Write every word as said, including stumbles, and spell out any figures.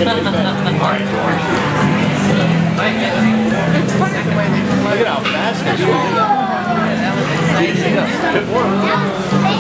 It's funny the way they look at how fast they're going. Good work.